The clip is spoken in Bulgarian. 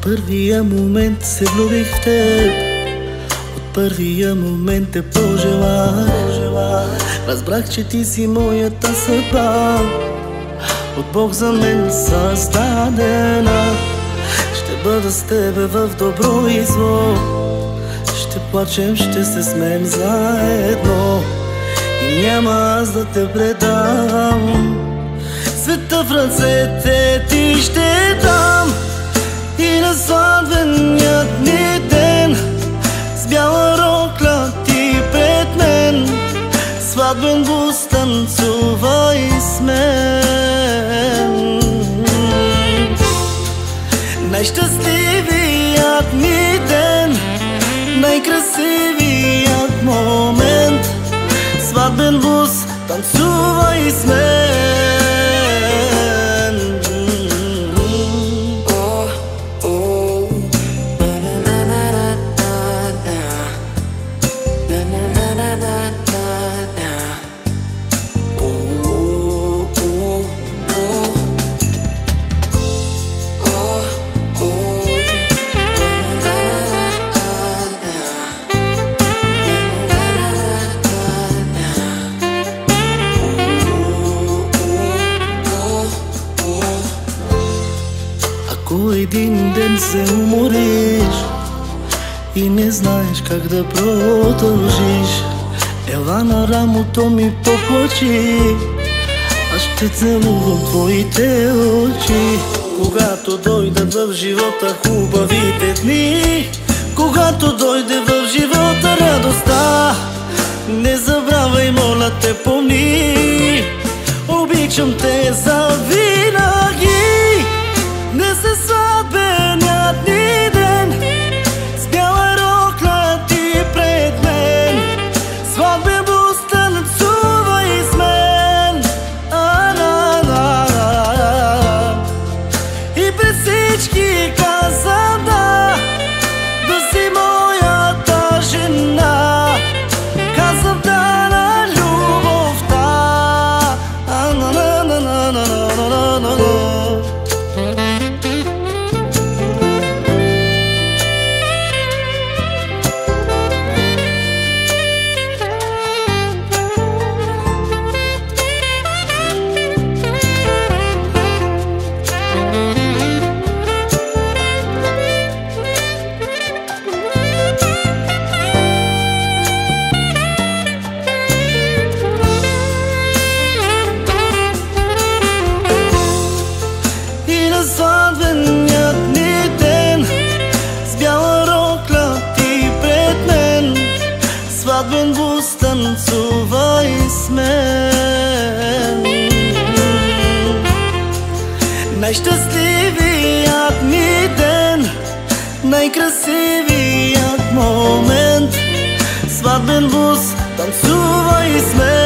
първия момент се влюбих в теб, от първия момент те пожелах. Разбрах, че ти си моята съдба, от Бог за мен създадена. Ще бъда с тебе в добро и зло, ще плачем, ще се смеем заедно и няма аз да те предам. Света в ръцете ти ще дам и на сватбеният ни ден с бяла рокля ти пред мен, сватбен бус танцувай с мен. Най-щастливият ми ден, най-красивият момент, сватбен бус танцувай с мен. Ако един ден се умориш и не знаеш как да продължиш, ела на рамото ми поплачи, аз ще целувам твоите очи. Когато дойдат в живота хубавите дни, когато дойде в живота радостта, не забравяй, моля те, помни, обичам те завинаги. Днес е сватбеният ни ден, с бяла рокля ти пред мен, сватбен бус танцувай с мен. И пред всички казвам да, да си моята жена, казвам да на любовта. Сватбеният ни ден, с бяла рокля ти пред мен, сватбен бус танцувай с мен. Най-щастливият ми ден, най-красивият момент, сватбен бус танцувай с мен.